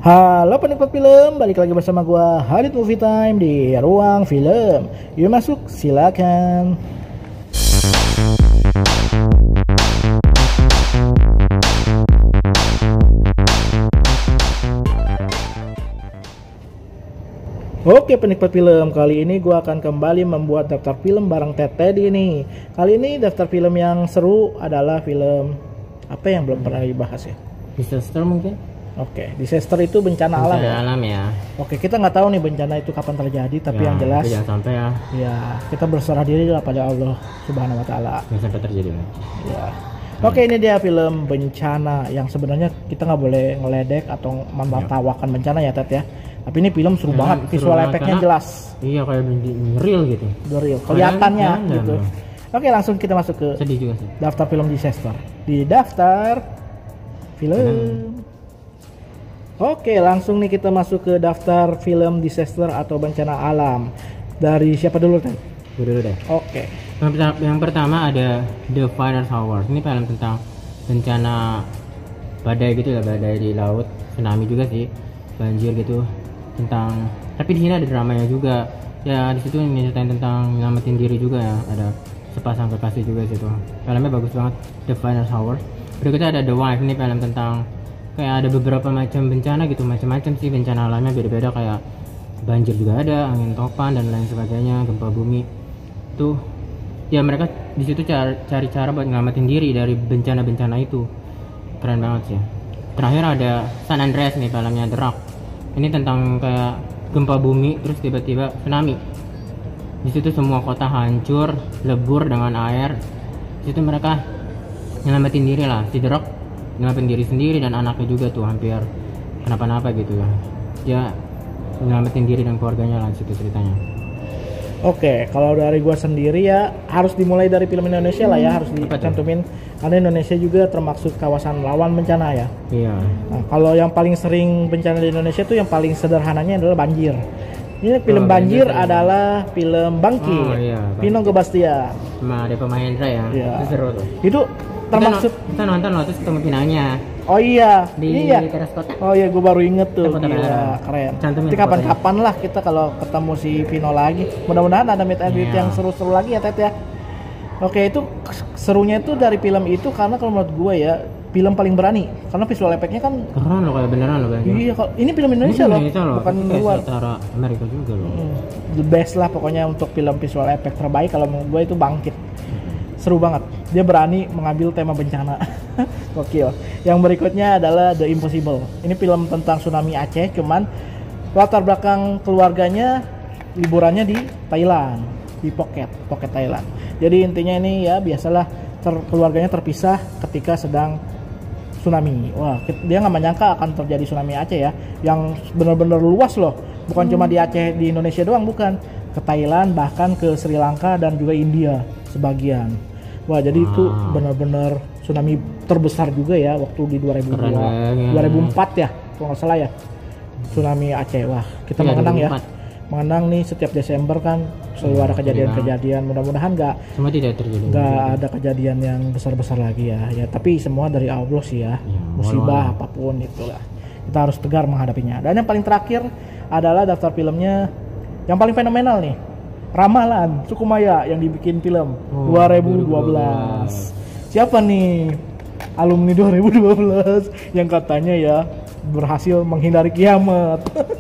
Halo penikmat film, balik lagi bersama gua Hadid Movie Time di Ruang Film. Yuk masuk, silakan. Oke penikmat film, kali ini gua akan kembali membuat daftar film bareng Teddy nih. Kali ini daftar film yang seru adalah film apa yang belum pernah dibahas ya? Disaster mungkin? Oke, disaster itu bencana alam ya? Bencana alam ya. Oke, kita nggak tahu nih bencana itu kapan terjadi, tapi Ya, yang jelas jangan sampai ya. ya kita berserah diri lah pada Allah Subhanahu Wa Taala. Jangan sampai terjadi. Ya. Oke, ini dia film bencana yang sebenarnya kita nggak boleh ngeledek atau menertawakan bencana ya Ted ya. Tapi ini film seru banget, seru visual banget efeknya karena jelas, Iya, kayak real gitu. real, kelihatannya Keren, gitu. keren. Oke, langsung kita masuk ke Sedih juga sih. daftar film disaster. Di daftar film. Oke, langsung nih kita masuk ke daftar film disaster atau bencana alam. Dari siapa dulu, Ted? Gue dulu deh. Oke. Yang pertama ada The Final Hours. Ini film tentang bencana badai gitu ya, badai di laut, tsunami juga sih, banjir gitu. Tapi di sini ada dramanya juga. Ya di situ nyeritain tentang nyelamatin diri juga ya. Ada sepasang kekasih juga situ. Filmnya bagus banget. The Final Hours. Berikutnya ada The Wife. Ini film tentang kayak ada beberapa macam bencana gitu, macam-macam sih bencana alamnya beda-beda, kayak banjir juga ada, angin topan dan lain sebagainya, gempa bumi. Tuh ya mereka di situ cari cara buat nyelamatin diri dari bencana-bencana itu. Keren banget sih. Terakhir ada San Andreas nih, filmnya The Rock. Ini tentang kayak gempa bumi terus tiba-tiba tsunami. Di situ semua kota hancur, lebur dengan air. Di situ mereka nyelamatin diri lah, si The Rock nyelamatin diri sendiri dan anaknya juga tuh hampir kenapa-napa gitu ya. Dia nyelamatin diri dan keluarganya lah, situ ceritanya. Oke, kalau dari gua sendiri ya harus dimulai dari film Indonesia lah ya, harus dicantumin karena Indonesia juga termasuk kawasan rawan bencana ya. Iya. Nah, kalau yang paling sering bencana di Indonesia tuh yang paling sederhananya adalah banjir. Ini film banjir adalah film Bangki, Vino Gebastian. Sama ada Mahendra ya. Iya. Itu seru tuh. Itu termaksud kita nonton waktu ketemu finalnya oh iya di iya teras kota. oh iya, gue baru inget tuh. Kota Gila, keren. Cantumin Nanti kapan-kapan lah kita kalau ketemu si Vino lagi, mudah-mudahan ada meet and greet Iya. yang seru-seru lagi ya Ted ya. Oke, itu serunya itu dari film itu karena kalau menurut gue ya film paling berani karena visual efeknya kan Keren loh, kayak beneran loh kayaknya. iya, kalau ini film Indonesia loh, bukan Kayak luar. setara Amerika juga loh. The best lah pokoknya untuk film visual effect terbaik kalau menurut gue itu Bangkit. Seru banget, dia berani mengambil tema bencana. Gokil. Yang berikutnya adalah The Impossible. Ini film tentang tsunami Aceh, cuman latar belakang keluarganya liburannya di Thailand, di Phuket Thailand. Jadi intinya ini ya biasalah keluarganya terpisah ketika sedang tsunami. Wah, dia nggak menyangka akan terjadi tsunami Aceh ya, yang benar-benar luas loh. Bukan cuma di Aceh, di Indonesia doang, bukan. Ke Thailand, bahkan ke Sri Lanka dan juga India sebagian. Wah, jadi itu benar-benar tsunami terbesar juga ya waktu di 2004 ya, kalau nggak salah ya. Tsunami Aceh. Wah, kita mengenang 2004. Ya. Mengenang nih setiap Desember kan selalu ada kejadian-kejadian. Mudah-mudahan semua tidak terjadi. Nggak ada kejadian yang besar-besar lagi ya. Ya, tapi semua dari Allah sih ya. Musibah apapun itulah. Kita harus tegar menghadapinya. Dan yang paling terakhir adalah daftar filmnya yang paling fenomenal nih. Ramalan Sukumaya yang dibikin film 2012. Siapa nih alumni 2012 yang katanya ya berhasil menghindari kiamat.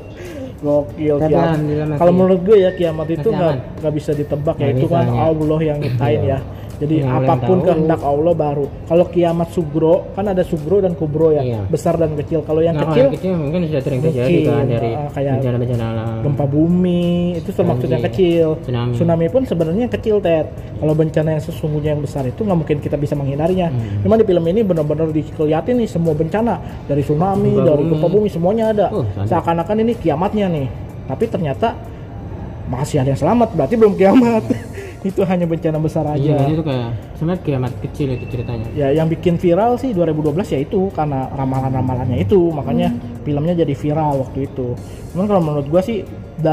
Gokil kiamat. Kalau menurut gue ya kiamat itu nggak bisa ditebak ya, itu kan Allah yang nyiptain ya. Jadi apapun kehendak Allah baru. Kalau kiamat sugro kan ada sugro dan kubro ya, iya. Besar dan kecil. Kalau yang kecil mungkin sudah sering terjadi kan dari bencana-bencana alam. Gempa bumi itu termasuk yang kecil. Tsunami pun sebenarnya kecil Ted. Kalau bencana yang sesungguhnya yang besar itu nggak mungkin kita bisa menghindarinya. Cuman di film ini benar-benar dikelihatin nih semua bencana dari tsunami, dari gempa bumi semuanya ada. Seakan-akan ini kiamatnya nih. Tapi ternyata masih ada yang selamat, berarti belum kiamat. Itu hanya bencana besar aja. Iya, itu kayak sebenarnya kiamat kecil itu ceritanya. Ya, yang bikin viral sih 2012 ya itu karena ramalan-ramalannya itu, makanya filmnya jadi viral waktu itu. Cuman kalau menurut gua sih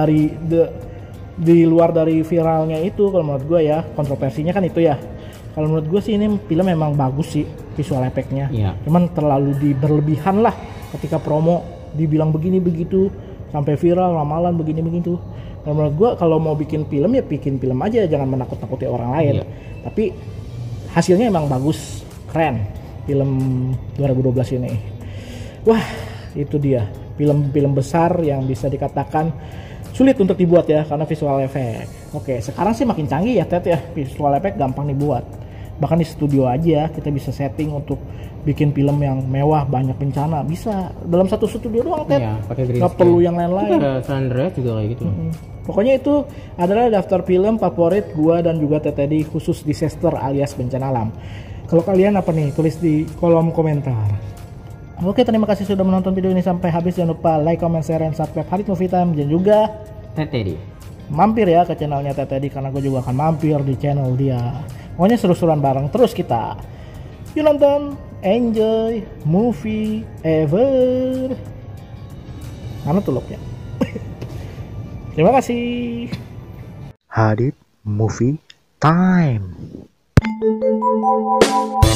di luar dari viralnya itu, kalau menurut gua ya kontroversinya kan itu ya. Kalau menurut gua sih ini film memang bagus sih visual efeknya. Iya. Cuman terlalu berlebihan lah ketika promo dibilang begini begitu, sampai viral ramalan begini begitu. Dan menurut gue kalau mau bikin film ya bikin film aja, jangan menakut-nakuti orang lain. Iya. Tapi hasilnya emang bagus, keren film 2012 ini. Wah, itu dia film-film besar yang bisa dikatakan sulit untuk dibuat ya karena visual effect. Oke, sekarang sih makin canggih ya Ted ya, visual effect gampang dibuat. Bahkan di studio aja kita bisa setting untuk bikin film yang mewah, banyak bencana, bisa dalam satu studio doang Ted. Iya, pakai green Nggak screen. perlu yang lain-lain. Itu ada Sunrise juga kayak gitu. Pokoknya itu adalah daftar film favorit gua dan juga Teddy khusus disaster alias bencana alam. Kalau kalian apa nih, tulis di kolom komentar. Oke, terima kasih sudah menonton video ini sampai habis. Jangan lupa like, comment, share, dan subscribe Hadit Movie Time. Dan juga Teddy. mampir ya ke channelnya Teddy karena gue juga akan mampir di channel dia. Pokoknya seru-seruan bareng terus kita. Yuk nonton, enjoy movie ever. Mana tuh locknya? Terima kasih. Hadit Movie Time.